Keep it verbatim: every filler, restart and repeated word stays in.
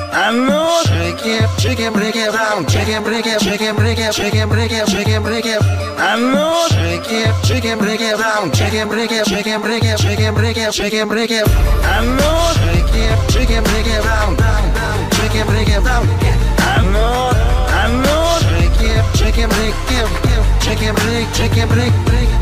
А ну, shake it, shake it, break it down, shake it, break it, shake it, break it, shake it, break it, shake it, break it. А ну, shake it, shake it, break it down, shake it, break it, shake it, break it, shake it, break it, shake it, break it. А ну, shake it, shake it, break it down, shake it, break it down. А ну, а ну, shake it, shake it, break it, shake it, break, shake it, break, break.